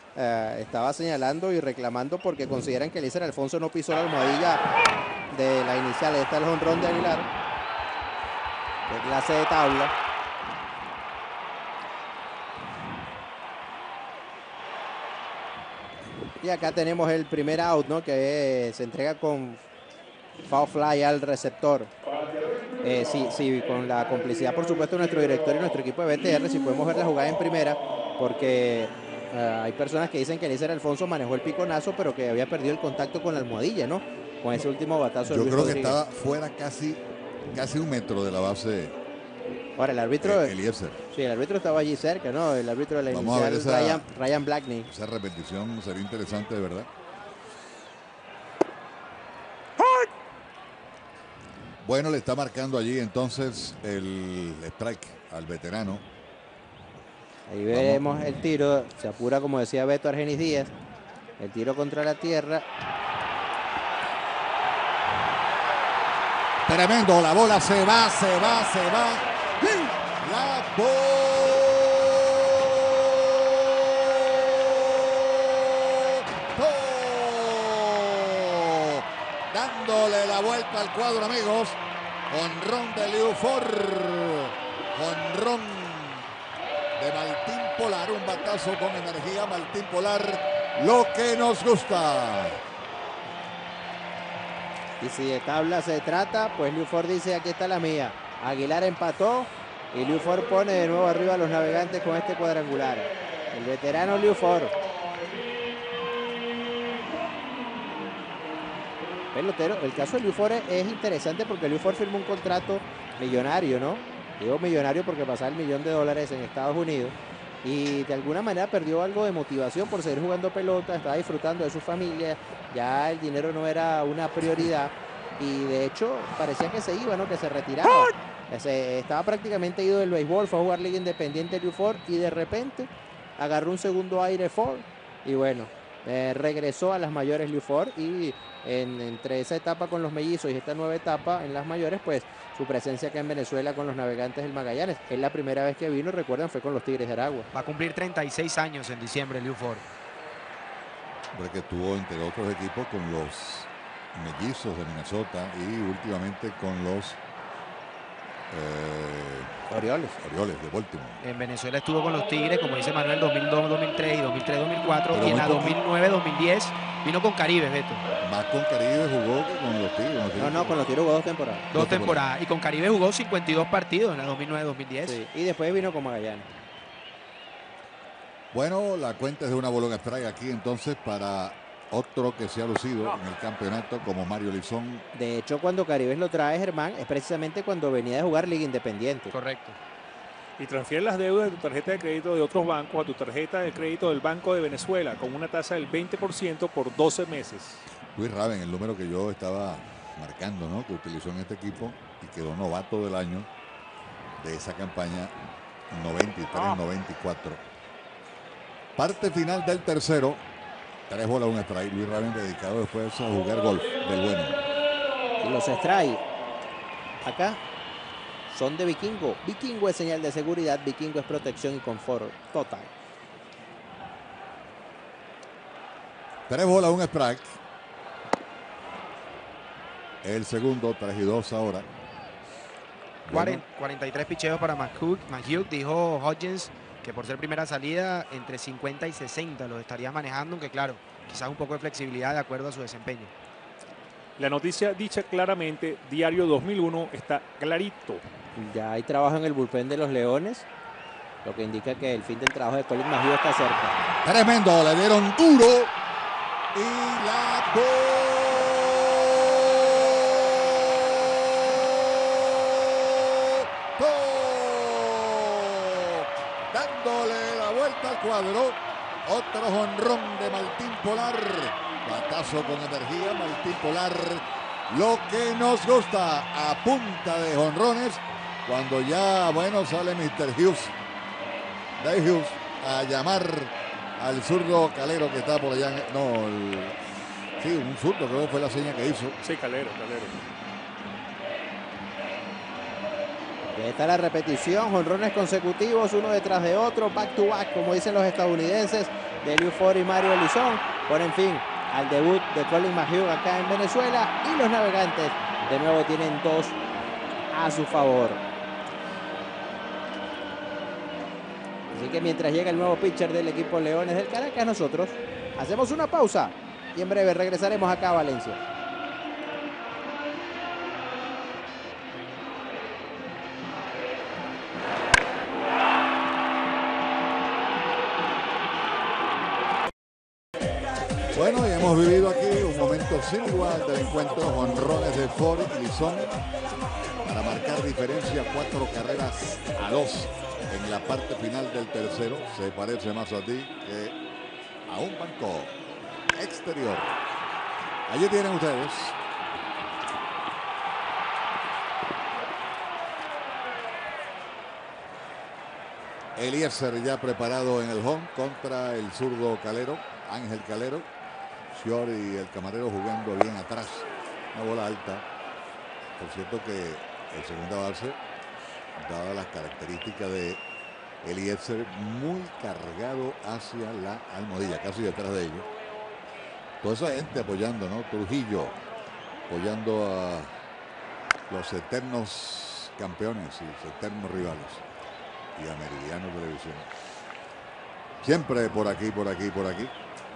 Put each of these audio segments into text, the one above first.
estaba señalando y reclamando porque consideran que Eliezer Alfonso no pisó la almohadilla de la inicial. Este es el jonrón de Aguilar, de clase de tabla. Y acá tenemos el primer out, ¿no? Que se entrega con foul fly al receptor. Sí, con la complicidad, por supuesto, de nuestro director y nuestro equipo de BTR, si podemos ver la jugada en primera, porque hay personas que dicen que Eliezer Alfonso manejó el piconazo, pero que había perdido el contacto con la almohadilla, ¿no? Con ese último batazo de Yo Luis creo que Rodríguez. estaba fuera casi 1 metro de la base. Ahora, el árbitro. Eliezer. Sí, el árbitro estaba allí cerca, ¿no? El árbitro de la Vamos a ver inicial, Ryan Blackney. Esa repetición sería interesante, de verdad. Bueno, le está marcando allí entonces el strike al veterano. Ahí vemos el tiro, se apura, como decía Beto Argenis Díaz, el tiro contra la tierra. Tremendo, la bola se va. La bola. Dándole la vuelta al cuadro, amigos. Jonrón de Liu Ford. Jonrón de Martín Polar. Un batazo con energía. Martín Polar, lo que nos gusta. Y si de tabla se trata, pues Liu Ford dice: aquí está la mía. Aguilar empató y Liu Ford pone de nuevo arriba a los Navegantes con este cuadrangular. El veterano Liu Ford. Pelotero, el caso de Liu Ford es interesante porque Liu Ford firmó un contrato millonario, ¿no? Digo millonario porque pasaba $1 millón en Estados Unidos. Y de alguna manera perdió algo de motivación por seguir jugando pelota, estaba disfrutando de su familia, ya el dinero no era una prioridad y de hecho parecía que se iba, ¿no? Que se retiraba. Estaba prácticamente ido del béisbol, fue a jugar Liga Independiente Liu Ford y de repente agarró un segundo aire Ford y bueno, regresó a las mayores Liu Ford y entre esa etapa con los mellizos y esta nueva etapa en las mayores, pues su presencia acá en Venezuela con los Navegantes del Magallanes. Es la primera vez que vino, recuerdan, fue con los Tigres de Aragua. Va a cumplir 36 años en diciembre, Liu Ford. Porque estuvo, entre otros equipos, con los Mellizos de Minnesota y últimamente con los Orioles de Baltimore. En Venezuela estuvo con los Tigres, como dice Manuel, 2002, 2003 y 2003-2004. Y en la 2009-2010 vino con Caribe, Beto. Más con Caribe jugó que con los Tigres. No, con los Tigres jugó 2 temporadas. 2 temporadas. Y con Caribe jugó 52 partidos en la 2009-2010. Sí, y después vino con Magallanes. Bueno, la cuenta es de una bola en strike aquí entonces para otro que se ha lucido en el campeonato como Mario Lizón. De hecho, cuando Caribes lo trae, Germán, es precisamente cuando venía de jugar Liga Independiente. Correcto. Y transfiere las deudas de tu tarjeta de crédito de otros bancos a tu tarjeta de crédito del Banco de Venezuela con una tasa del 20% por 12 meses. Luis Raven, el número que yo estaba marcando, ¿no? Que utilizó en este equipo y quedó novato del año de esa campaña 93-94. Parte final del tercero. 3 bolas, 1 strike. Luis Raven dedicado después a jugar golf del bueno. Y los strikes acá son de Vikingo. Vikingo es señal de seguridad, Vikingo es protección y confort total. 3 bolas, 1 strike. El segundo, 3-2 ahora. Bueno. 43 picheos para McHugh. Dijo Hodgins que por ser primera salida, entre 50 y 60 los estaría manejando, aunque claro, quizás un poco de flexibilidad de acuerdo a su desempeño. La noticia dicha claramente, Diario 2001, está clarito. Ya hay trabajo en el bullpen de los Leones, lo que indica que el fin del trabajo de Colin McHugh está cerca. Tremendo, le dieron duro y la dándole la vuelta al cuadro. Otro jonrón de Martín Polar. Batazo con energía, Martín Polar. Lo que nos gusta a punta de jonrones. Cuando ya, bueno, sale Mr. Hughes. Dave Hughes a llamar al zurdo Calero que está por allá. Sí, un zurdo creo que fue la seña que hizo. Sí, Calero. Ahí está la repetición, jonrones consecutivos, uno detrás de otro, back to back, como dicen los estadounidenses. de Liufort y Mario Elizón ponen fin al debut de Colin McHugh acá en Venezuela, y los Navegantes de nuevo tienen 2 a su favor. Así que mientras llega el nuevo pitcher del equipo Leones del Caracas, nosotros hacemos una pausa y en breve regresaremos acá a Valencia. Bueno, y hemos vivido aquí un momento sin igual del encuentro. Jonrones de Ford y Lizón para marcar diferencia, 4 carreras a 2 en la parte final del tercero. Se parece más a ti que a un banco exterior. Allí tienen ustedes. Eliezer ya preparado en el home contra el zurdo Calero, Ángel Calero. Scior y el camarero jugando bien atrás. Una bola alta. Por cierto que el segunda base, dadas las características de Eliezer, muy cargado hacia la almohadilla, casi detrás de ellos. Toda esa gente apoyando, ¿no? Trujillo apoyando a los eternos campeones y los eternos rivales. Y a Meridiano Televisión. Siempre por aquí, por aquí, por aquí.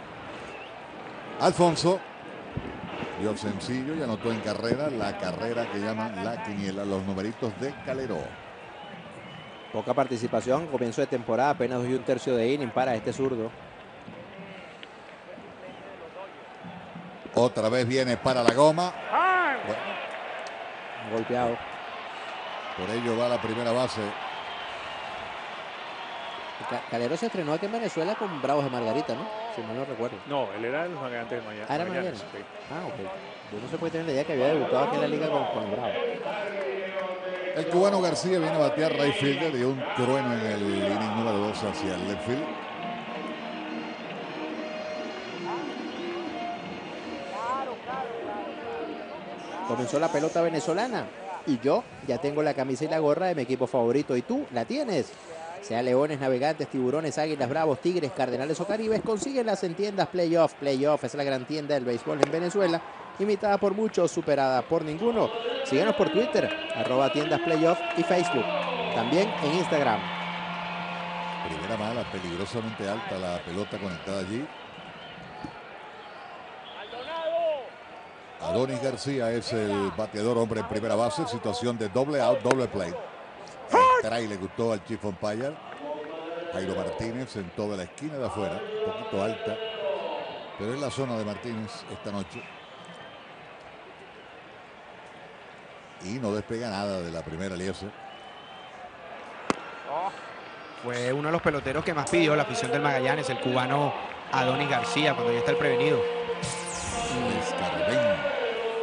Alfonso dio sencillo y anotó en carrera, la carrera que llaman la quiniela, los numeritos de Calero. Poca participación, comienzo de temporada, apenas 2 1/3 de inning para este zurdo. Otra vez viene para la goma. Bueno, Golpeado. por ello va la primera base. Calero se estrenó aquí en Venezuela con Bravos de Margarita, ¿no? Si mal no recuerdo. No, él era de los Navegantes de Miami. Ah, era Magallanes. Ah, ok. Yo no se puede tener la idea que había debutado aquí en la liga con Bravos. El cubano García viene a batear right fielder, dio un trueno en el inning número 2 hacia el left field. Comenzó la pelota venezolana y yo ya tengo la camisa y la gorra de mi equipo favorito. ¿Y tú la tienes? Sea Leones, Navegantes, Tiburones, Águilas, Bravos, Tigres, Cardenales o Caribes, consíguelas en tiendas Playoff. Playoff es la gran tienda del béisbol en Venezuela, imitada por muchos, superada por ninguno. Síguenos por Twitter, @tiendas Playoff y Facebook. También en Instagram. Primera mala, peligrosamente alta la pelota conectada allí. Adonis García es el bateador hombre en primera base, situación de doble out, doble play. El try le gustó al Chief Umpire. Jairo Martínez sentó de la esquina de afuera, un poquito alta, pero es la zona de Martínez esta noche. Y no despega nada de la primera Eliezer. Fue uno de los peloteros que más pidió la afición del Magallanes, el cubano Adonis García, cuando ya está el prevenido. Rescarbén.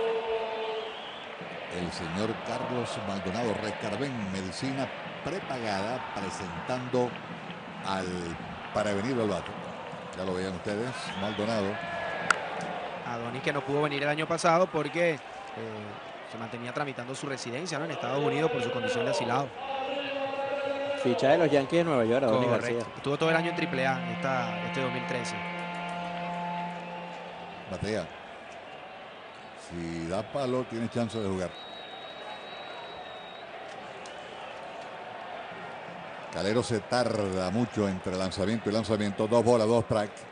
El señor Carlos Maldonado Rescarbén, medicina prepagada, presentando al prevenido el vato. Ya lo veían ustedes, Maldonado. Adonis, que no pudo venir el año pasado porque se mantenía tramitando su residencia, ¿no?, en Estados Unidos por su condición de asilado. Ficha de los Yankees de Nueva York, Adonis García. Estuvo todo el año en AAA este 2013. Batea. Si da palo, tiene chance de jugar. Calero se tarda mucho entre lanzamiento y lanzamiento. 2 bolas, 2 strikes.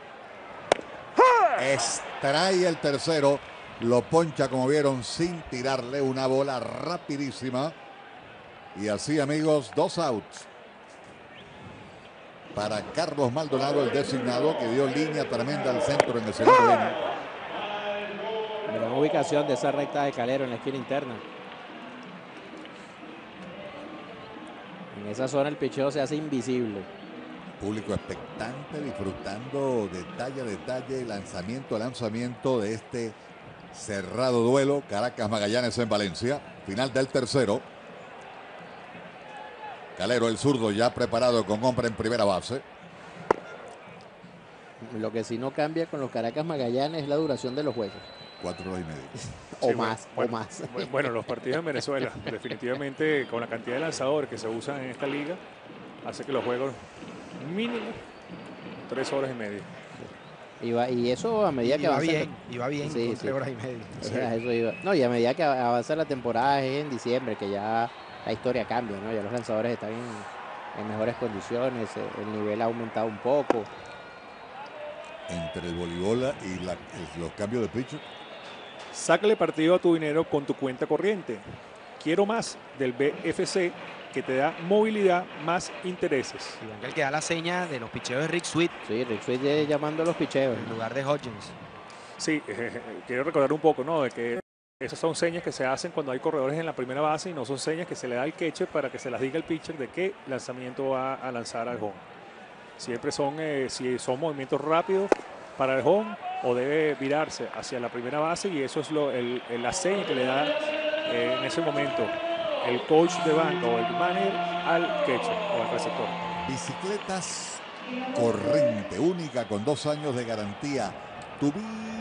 Extrae el tercero. Lo poncha, como vieron, sin tirarle, una bola rapidísima. Y así, amigos, 2 outs. Para Carlos Maldonado, el designado, que dio línea tremenda al centro en el segundo inning. Gran ubicación de esa recta de Calero en la esquina interna. En esa zona el picheo se hace invisible. Público expectante, disfrutando detalle a detalle, lanzamiento a lanzamiento de este cerrado duelo. Caracas Magallanes en Valencia. Final del tercero. Calero, el zurdo, ya preparado con hombre en primera base. Lo que sí no cambia con los Caracas Magallanes es la duración de los juegos. 4 horas y media. O Sí, más, bueno, o más. Bueno, los partidos en Venezuela, definitivamente con la cantidad de lanzadores que se usan en esta liga, hace que los juegos mínimo 3 horas y media. Y eso a medida que avanza. Iba bien, Sí, con sí. 3 horas y media. Eso iba. No, y a medida que avanza la temporada es en diciembre, que ya la historia cambia, ¿no? Ya los lanzadores están en mejores condiciones, el nivel ha aumentado un poco. Entre el voleibol y los cambios de pitcher. Sácale partido a tu dinero con tu cuenta corriente. Quiero más del BFC, que te da movilidad más intereses. Y vean que el que da la seña de los picheos de Rick Sweet Sí, Rick Sweet llamando a los picheos. en lugar de Hodgins. Sí, quiero recordar un poco, ¿no? De que esas son señas que se hacen cuando hay corredores en la primera base y no son señas que se le da al catcher para que se las diga el pitcher de qué lanzamiento va a lanzar al home. Siempre son, si son movimientos rápidos para el home o debe virarse hacia la primera base, y eso es la seña que le da en ese momento el coach de banca o el manager al catcher o al receptor. Bicicletas Corriente, única con 2 años de garantía. Tu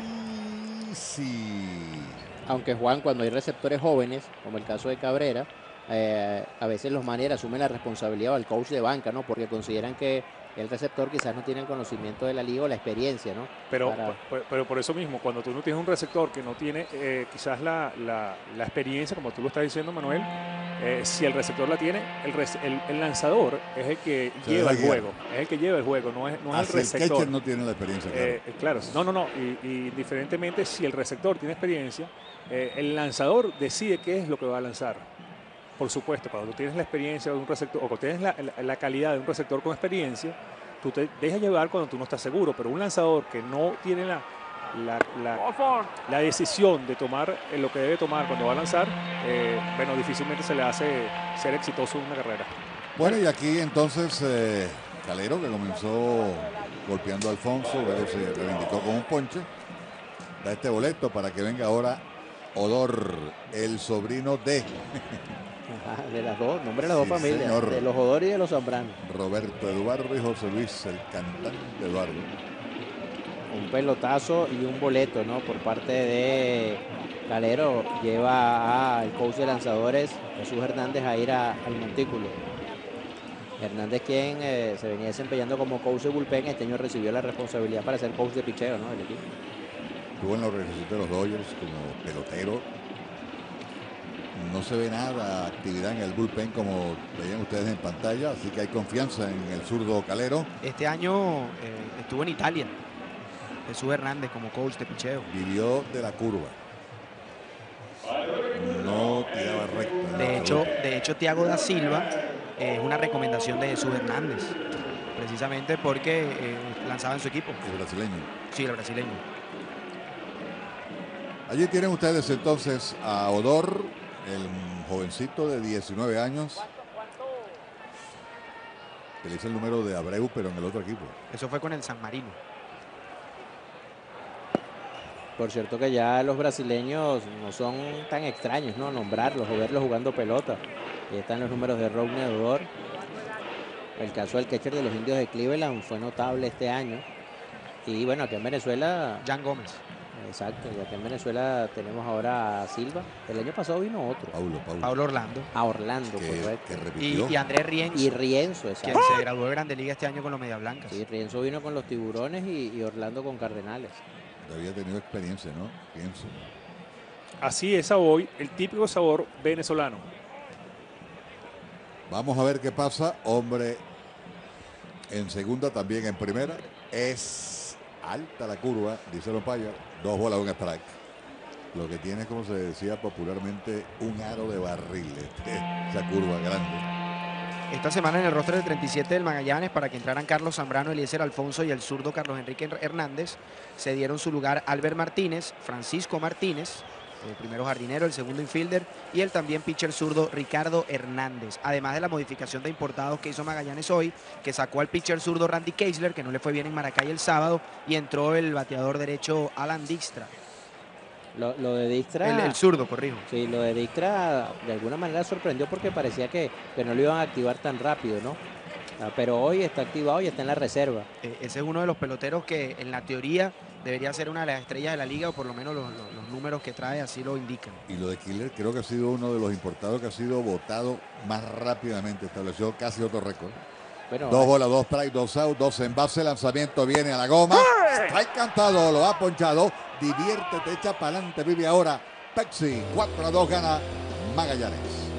bici. Aunque Juan, cuando hay receptores jóvenes, como el caso de Cabrera, a veces los managers asumen la responsabilidad al coach de banca, ¿no? Porque consideran que el receptor quizás no tiene el conocimiento de la liga o la experiencia, ¿no? Pero por eso mismo, cuando tú no tienes un receptor que no tiene quizás la experiencia, como tú lo estás diciendo, Manuel, si el receptor la tiene, el lanzador es el que lleva el juego. Es el que lleva el juego, no es el receptor. El catcher no tiene la experiencia, claro. No. Y diferentemente, si el receptor tiene experiencia, el lanzador decide qué es lo que va a lanzar. Por supuesto, cuando tú tienes la experiencia de un receptor, o cuando tienes la calidad de un receptor con experiencia, tú te dejas llevar cuando tú no estás seguro. Pero un lanzador que no tiene la decisión de tomar lo que debe tomar cuando va a lanzar, bueno, difícilmente se le hace ser exitoso en una carrera. Bueno, y aquí entonces Calero, que comenzó golpeando a Alfonso, luego se reivindicó con un ponche, da este boleto para que venga ahora Odor, el sobrino de de las dos, nombre de las dos familias, señor. de los Odor y de los Zambrano. Roberto Eduardo y José Luis, el cantante Eduardo. Un pelotazo y un boleto, ¿no? Por parte de Calero, lleva al coach de lanzadores, Jesús Hernández, a ir al montículo. Hernández, quien se venía desempeñando como coach de bullpen, este año recibió la responsabilidad para ser coach de picheo, ¿no? Del equipo. Estuvo en la organización de los Dodgers como pelotero. No se ve nada actividad en el bullpen como veían ustedes en pantalla, así que hay confianza en el zurdo Calero. Este año estuvo en Italia Jesús Hernández como coach de picheo. Vivió de la curva. No tiraba recto. De hecho, Thiago da Silva es una recomendación de Jesús Hernández, precisamente porque lanzaba en su equipo. El brasileño. Sí, el brasileño. Allí tienen ustedes entonces a Odor, el jovencito de 19 años, que le hizo el número de Abreu, pero en el otro equipo. Eso fue con el San Marino. Por cierto que ya los brasileños no son tan extraños, ¿no? Nombrarlos o verlos jugando pelota. Y están los números de Rougned Odor. El caso del catcher de los Indios de Cleveland fue notable este año. Y bueno, aquí en Venezuela... Jan Gómez. Exacto, y aquí en Venezuela tenemos ahora a Silva. El año pasado vino otro. Paulo Orlando. A Orlando, correcto. Que repitió. Y Andrés Rienzo. Y Rienzo, exacto. Quien se graduó de Grande Liga este año con los Medias Blancas. Sí, Rienzo vino con los Tiburones y Orlando con Cardenales. Había tenido experiencia, ¿no? Pienso. Así es hoy el típico sabor venezolano. Vamos a ver qué pasa. Hombre en segunda, también en primera. Es alta la curva, dice Lompaya. 2 bolas, 1 strike. Lo que tiene es, como se decía popularmente, un aro de barril. Esa curva grande. Esta semana en el roster del 37 del Magallanes, para que entraran Carlos Zambrano, Eliezer Alfonso y el zurdo Carlos Enrique Hernández, se dieron su lugar Albert Martínez, Francisco Martínez, el primero jardinero, el segundo infielder, y el también pitcher zurdo Ricardo Hernández. Además de la modificación de importados que hizo Magallanes hoy, que sacó al pitcher zurdo Randy Keisler, que no le fue bien en Maracay el sábado, y entró el bateador derecho Alan Dijkstra. Lo de Dijkstra... El zurdo, corrijo. Sí, lo de Dijkstra de alguna manera sorprendió porque parecía que no lo iban a activar tan rápido, ¿no? Pero hoy está activado y está en la reserva. Ese es uno de los peloteros que en la teoría debería ser una de las estrellas de la liga, o por lo menos los números que trae así lo indican. Y lo de Killer creo que ha sido uno de los importados que ha sido votado más rápidamente. Estableció casi otro récord. Bueno, 2 bolas, 2 strike, 2 out, 2 en base. Lanzamiento viene a la goma. Strike cantado, lo ha ponchado. Diviértete, echa para adelante, vive ahora. Pepsi, 4-2 gana Magallanes.